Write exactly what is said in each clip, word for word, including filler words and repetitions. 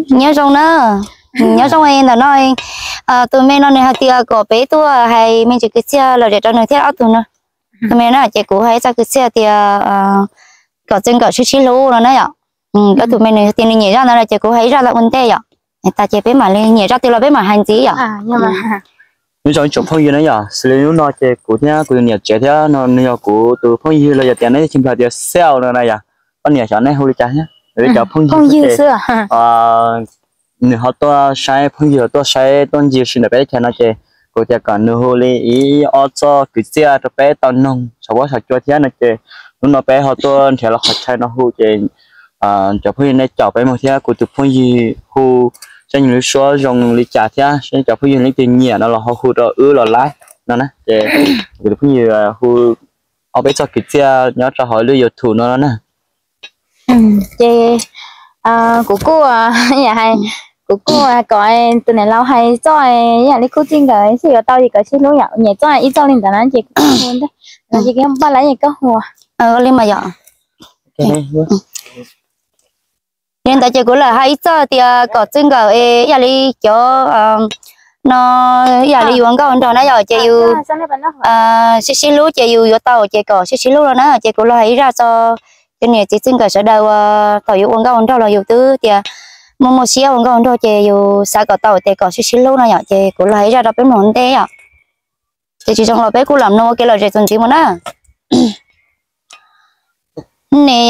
nhớ trong đó nhớ trong em là nói tụi mình nó này hạt tiêu có bé tua hay mình chỉ cứ xe là để cho nó theo áo tụi nó tụi mình nó chỉ cố hay ra cứ xe thì có chân có chút xíu lú nó đấy ạ cái tụi mình này tiền nhảy ra nó là chỉ cố hay ra là vấn đề ạ ta chỉ bé mà lên nhảy ra thì là bé mà hành gì ạ nhưng mà nếu trong chụp phong như này à, xử lý nó chỉ của nhá của nhà trẻ theo nó nhiều của từ phong như là giờ tiền này chim là tiền sale nữa này à, con nhà chọn này hồi trả nhá, để cho phong như xưa à, nếu họ to sai phong như to sai toàn gì xin được bé theo nó chỉ của nhà còn nếu hồi ý ở cho cái xe cho bé toàn nông, sau đó cho theo nó chỉ, lúc nó bé họ to thì là họ sai nó hồi chỉ à cho phong như này chọn bé một theo của từ phong như hồi cho những lý số dùng lý trả thế sẽ cho phụ huynh lý tiền nhẹ nó là họ hút rồi ư là lái nó nè để để phụ huynh hút ở bên cho cái xe nhớ cho họ lưu thủ nó nè chị à của cô à nhà hay của cô à gọi từ này lâu hay cho nhà lý cô tin cái gì ở tao thì cái xin lỗi nhở nhẹ cho ít cho linh đó chị luôn đấy là chị cái ba lấy gì có hồ ờ lên mà dọn nên tại chỉ cũng là hay cho thì có chân cái ấy nhà đi cho nó nhà đi uống cái đó nó giờ chỉ yêu à xí xí lú chỉ yêu vô tàu chỉ có xí xí lú rồi nó chỉ cũng là hay ra cho cái này chỉ chân cái sẽ đầu tàu yêu uống cái đó là yêu tứ thì một một xí uống cái đó chỉ yêu xã có tàu chỉ có xí xí lú nó giờ chỉ cũng là hay ra đó bên món thế à chỉ chỉ trong là bé cũng làm nó cái là chỉ chân chỉ mà nó nè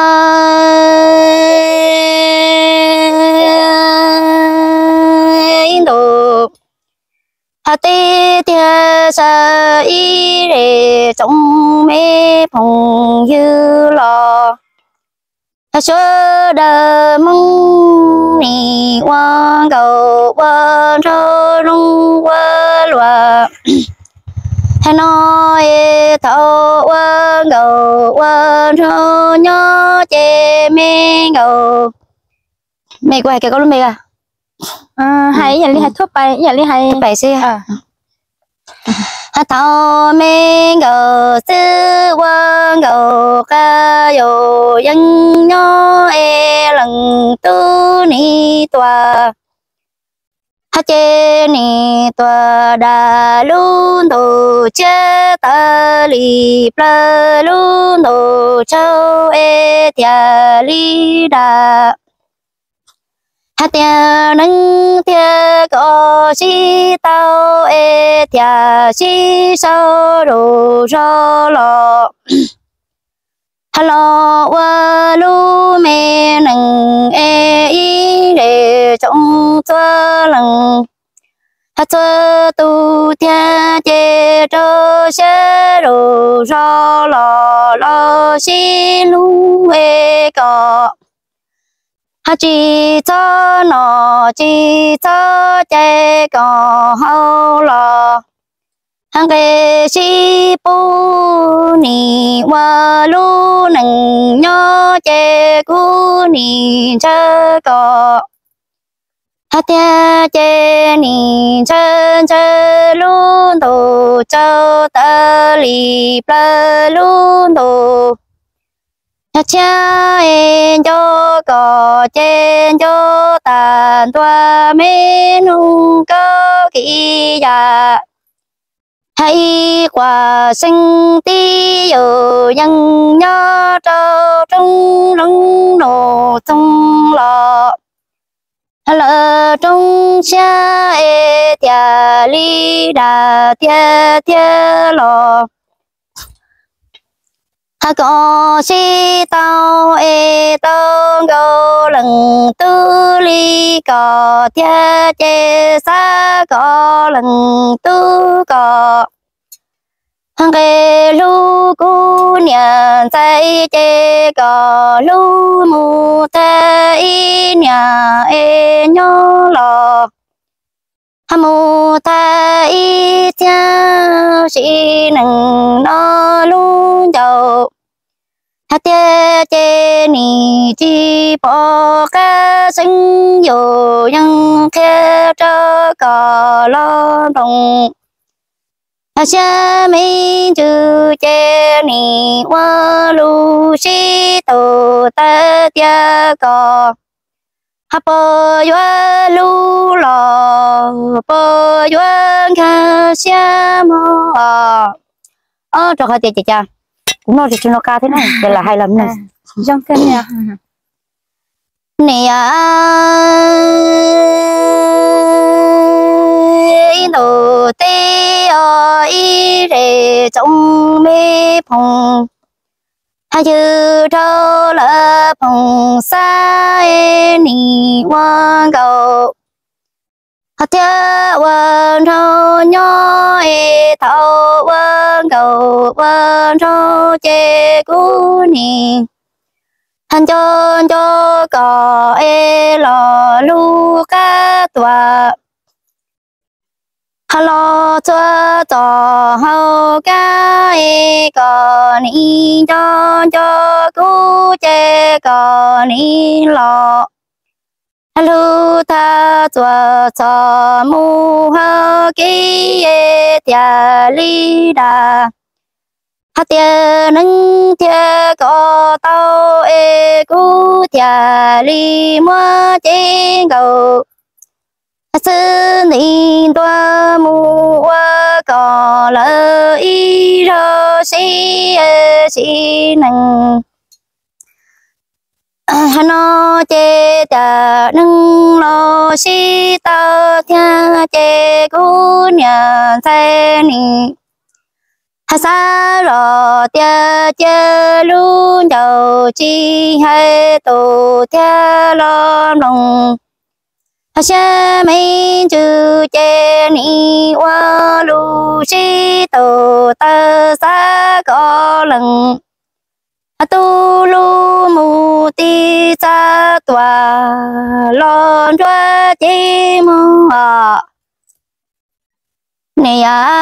đồ hà tê tia sa y để trong mê phong như lò hà sơ đờ mong nì quang cầu quang trâu rung quang loa hà nói thâu quang cầu quang trâu nhớ chê mê cầu mê quay cái con lúc mê à à hay nhà đi hay thuốc bay nhà đi hay bay xí à hà thâu mê cầu sư quang cầu ca yo dân nhớ e lần tu ni tòa hà chê ni tòa đà luôn đồ chê ta li pla luôn đồ châu e tia li đà hà tia nâng tia có si tao e tia si sao đồ cho lo hello wa lu me nâng e y để trong cho lần hà cho tu tia chê cho xe đồ cho lo lo si lu e có hà chỉ cho nó chỉ cho chê có hậu lo hàng cái si bu ni wa lu nâng nhớ chê cu ni chơ có hà tia chê ni chân chơ luôn đồ châu ta li pla luôn đồ hà cha en cho có trên cho tàn toa mê nung có kỳ ya hay quả sinh tí ở nhân nhớ trâu trong lưng nổ trong lọ lỡ trong cha e tia li đà tia tia lọ hà có si tao e tao go lần tư li có tia chê sa có lần tư có hàng cái lu cu nhà tay chê có lu mu tay nhà e nhớ lò hà mu tay cha si nâng nó lu dầu hà tia chê ni chi bỏ cá sinh vô nhân khe cho có lo đồng hà cha mi chư chê ni wa lu si tu ta tia có ha bờ yuan lu lò bờ yuan kha xia mò ờ cho hai chị chị cha cũng nói thì nó ca thế này đây là hai lần này trong cân nha nè đồ tê ở y rể trong mê phong hai chữ trâu là phong sa e ni quan cầu hạt thia quan trâu nhỏ e thâu quan cầu quan trâu chê cú ni hành chôn cho cò e lò lu cá tòa hello cho cho hậu cá e cò ni cho cho cú chê cò ni lò hello ta cho cho mu hậu kí e tia li đà hát tia nâng tia có tao e cú tia li mua trên cầu sư ni toa mua có lợi rồi si si nâng nó chê ta nâng lo si tao thia chê cú nhà thế ni hà sa rò tia chê luôn đầu chi hay tổ tia lo lòng hà sa mấy chữ chê ni qua lu si tổ ta sa có lần hà tu lu mu ti sa tòa lon choa chi mu à nè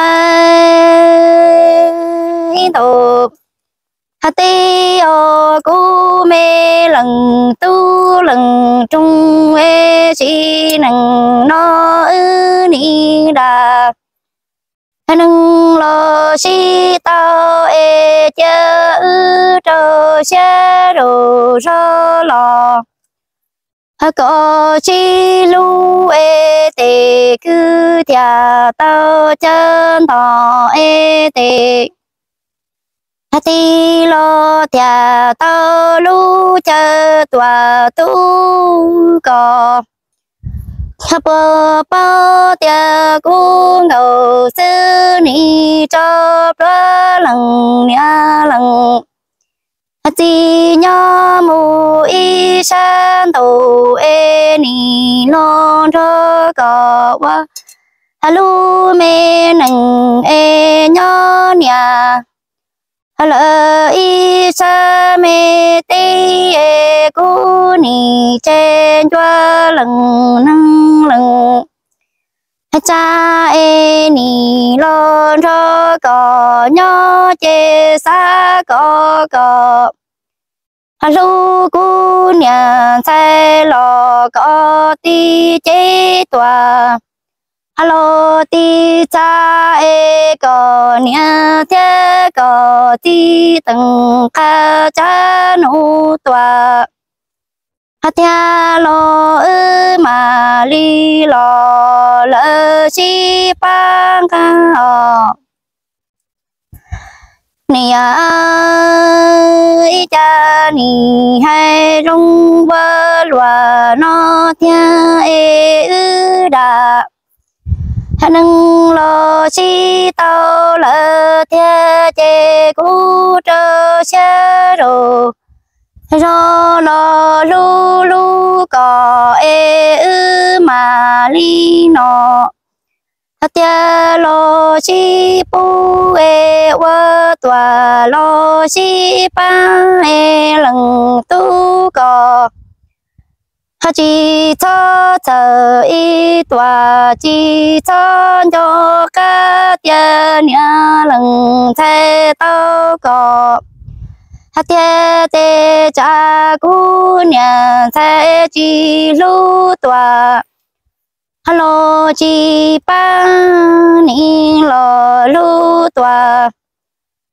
ai tổ hà ti ô cú mê lần tu lần trung ê si nằng nó ư ni đà hà nâng lo si tao ê chơ ư trơ xe rô rơ lò hà có chi lu ê tê cứ thia tao chân tỏ ê tê hà ti lo thia tao lu chơ tòa tu cò hà bờ bao tia cung ngầu sư ni cho ra lần nia lần hà ti nhỏ mu y san tu e ni non cho cò wa hà lu mê nằng e nhỏ nia hà lỡ y sa mê tê e cú ni trên cho lần nâng lần hà cha e ni lon cho cò nhỏ chê sa cò cò hà lu cú nhà sai lò cò ti chế tòa hello ti cha e có nia thế có ti từng ca cha nu tòa hát thia lo ư mà li lo lỡ chi bang ca nia ai cha ni hay rung vơ loa nó thia e ư đà hà nâng lo si tao lỡ thia chê cú trơ xe rô rô lo lu lu có ê ư mà li nọ hà tia lo si pu ê vơ tòa lo si pa ê lần tu có hà chỉ cho chờ y tòa chỉ cho cho các tia nia lần thế tao có hà tia tê cha cú nia thế chỉ lu tòa hello chỉ ba ni lo lu tòa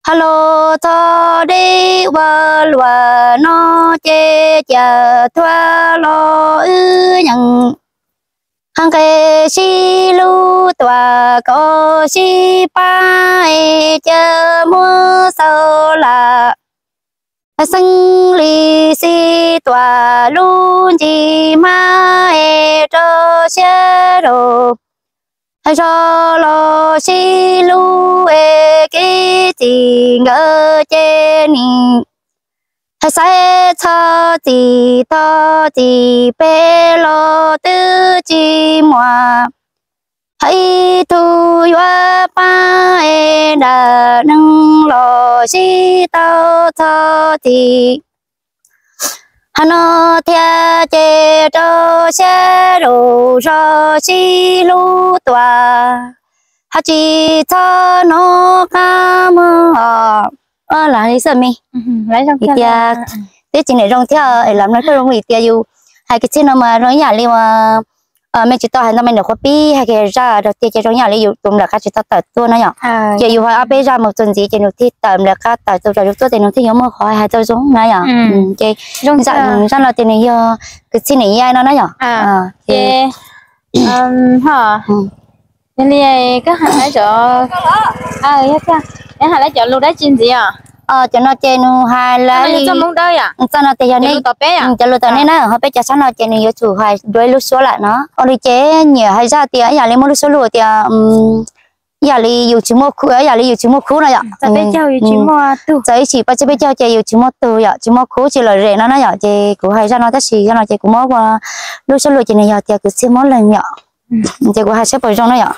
hello cho đi qua lúa nó chê chả thua lo ư nhận hàng cái xí lu tòa có xí ba e chả mua sao là sinh lý xí tòa luôn chỉ ma e cho xe đồ hay cho lo xí lu e cái gì ngỡ trên hay sai cho gì to gì bé lo tư chi mua hay thu hoa ba e đã nâng lo xí tao cho gì hà nó theo chế cho xe đồ cho xí lu tòa hà chỉ cho nó cam ờ là đi xem mi lấy trong kia thế chỉ để rong theo làm nó cái rong gì kia yêu hai cái chuyện mà nói nhà li mà ờ mình chỉ tao hay là mình được copy hay cái ra được tiền trong nhà li yêu tụm là cái chỉ tao tự tôi nó nhở chỉ yêu hay bây giờ một tuần gì chỉ được thì tạm là cái tự tôi rồi tôi thì nó thì giống mà khỏi hay tôi giống nó nhở chỉ rong ra ra là tiền này yêu cái chuyện này ai nó nó nhở à thì um hả nên đi cái hàng lấy chỗ à ừ chắc cái hàng lấy chỗ lưu đá chín gì à ờ cho nó trên hai lá đi cho mông đây à cho nó tiền này cho lưu tao này nó họ bây giờ sao nó trên này chủ hai đôi lúc số lại nó ở đây chế nhiều hay ra tiền nhà lấy một lúc số lúa tiền nhà lấy nhiều chữ một khu nhà lấy nhiều chữ một khu này ạ tại bây giờ nhiều chữ một tu tại chỉ bây giờ bây giờ chỉ nhiều chữ một tu ạ chữ một khu chỉ là rẻ nó nó nhỏ chỉ cũng hay ra nó tất gì cho nó chỉ cũng mất qua lúc số lúa trên này nhỏ tiền cứ xí món lần nhỏ chỉ cũng hay xếp vào trong nó nhỏ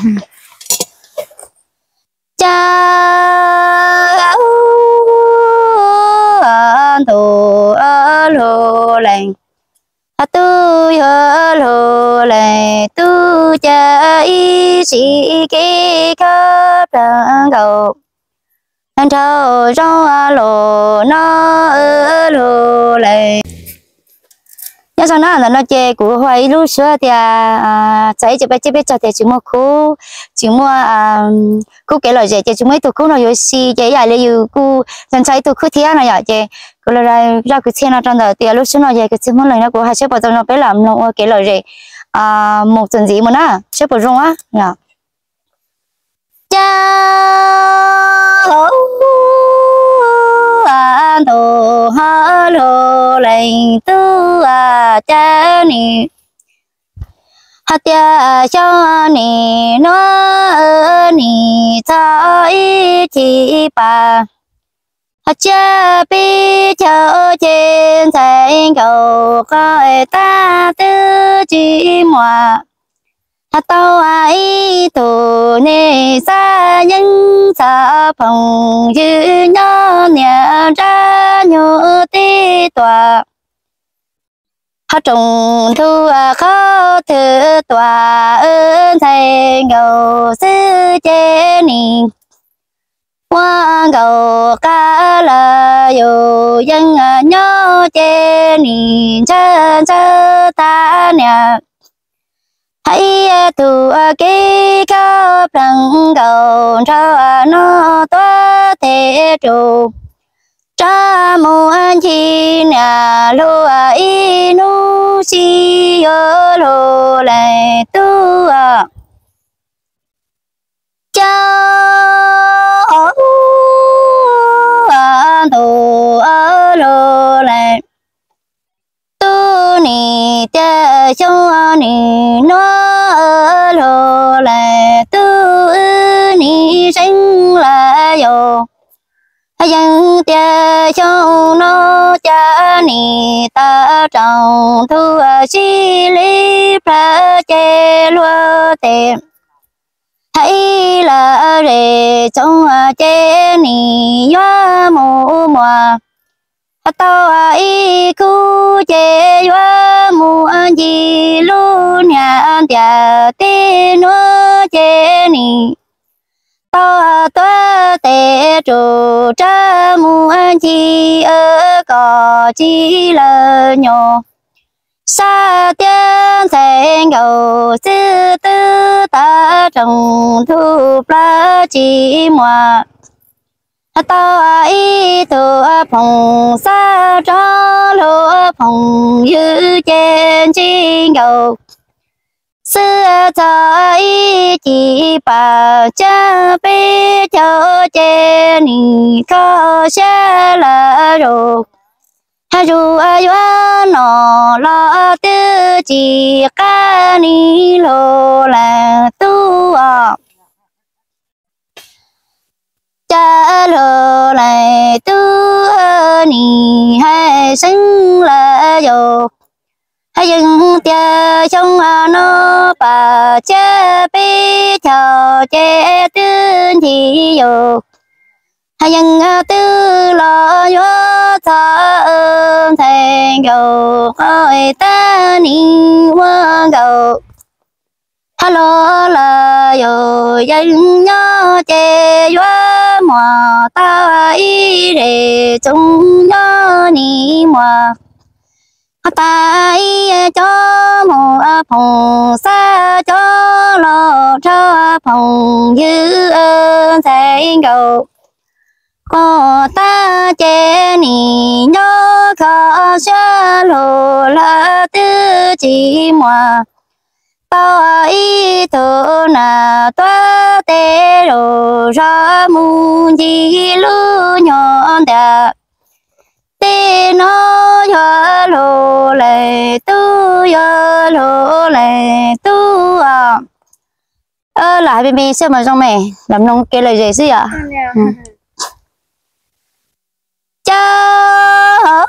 cha tu ở lô lành tu ở lô lành tu cha ý sĩ kê khắp trăng cầu anh trâu trong lô nó ở lô lành nhớ rằng nó là nó chơi của hoài lúc xưa thì à chạy chỉ biết chỉ biết cho thì chỉ mua khu chỉ mua à khu cái loại gì chỉ mua tụ khu nó có gì cái gì lấy yêu khu dân chạy tụ khu thiên này vậy chứ cái loại ra cái thiên nó trong đó thì lúc xưa nó vậy cái chỉ mua này nó của hai shop bao nó phải làm nó cái loại gì à một tuần gì mà nó shop bao á nhở cha an tu ha lô lệnh tu à cha ni ha tia cho ni nó ni cho ý chỉ ba ha cha bi cho trên thành cầu coi ta tư chỉ mua ha tao ai tu nê sa nhân sa phong dư nhớ nhà ra nhớ ti tòa ha trùng thu khó thứ tòa ơn thầy ngầu sư chế ni qua ngầu cá là yêu dân nhớ chế ni chân chân ta nhà hãy tu cái cao bằng cầu cho nó toa thế trụ cha muốn chi nhà lúa y nu chi ở lúa lại tu à cha tu ở lúa lại tu ni cha cho ni nó ở lúa lại tu ni sinh là yo dân tia cho nó cha ni ta trồng thu xí lý pra chê lúa tiền thấy là rể trong chê ni hoa mùa mùa tao ai cứ chê hoa mùa gì luôn nhà tia tê nó chê ni tao toa tê trụ cha muốn chi ở có chi là nhỏ xa tiên thành cầu sư tư ta trồng thu pra chi mua tao ý tu phong sa cho lúa phong như trên trên cầu xưa cho ý chỉ bảo cha bé cho trên có sẽ là rồi ha ru a yo no lo tư chỉ ca ni lo là tu à cha lo lại tu ni hay sinh là yo hay dừng tia trong nó bà cha bé cho che tư thì yo hay dừng tư lo yo ta thành cầu hỏi ta ni hoa cầu hello là yo dân nhớ che yo mà ta ý để chung nhớ ni mà ta ý cho một phòng xa cho lo cho phòng như ơn thành cầu có ta che ni nhớ khó xa lô là tư chỉ mà tao ý thơ na toa tê rô ra mù gì lưu nhọn đà tê nó yo lô lệ tu yo lô lệ tu à ơ lại bên bên xem mà trong mẹ làm nông kia lời gì xí à cha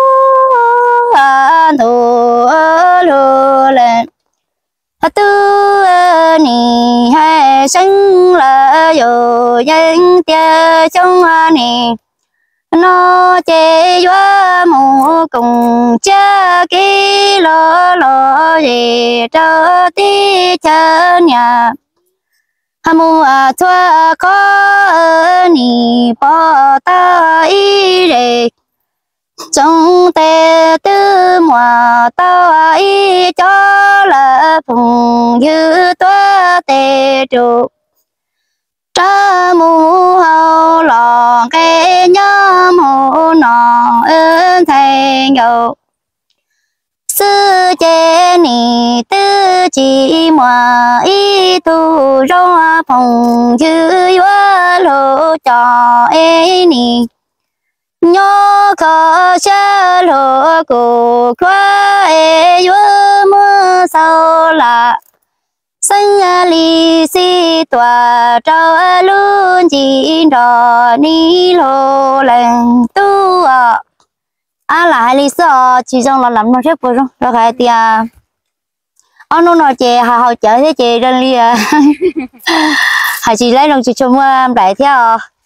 tu lô lệ tu ni hay sinh là yo dân tia trong ni nó chế yo mu cùng cha ki lo lo gì cho ti cha nhà hamu a thua có ni bỏ ta ý để trong tê tư mùa tao ý cho là phùng như toa tê trụ cha mu hậu lòng cái nhớ mu nọ ơn thầy ngầu sư chế ni tư chỉ mùa ý tu rong phùng như yo lô cho ê ni nhớ có xa lô cô qua ê yo mơ sao là sinh ly si tòa trao luôn chỉ đò ni lô lần tu à à là hai lý do chỉ trong là làm nó rất bổ sung rồi cái tia anh nó nói chị hà hậu chở thế chị đơn ly à hà chị lấy đồng chị cho mua đại theo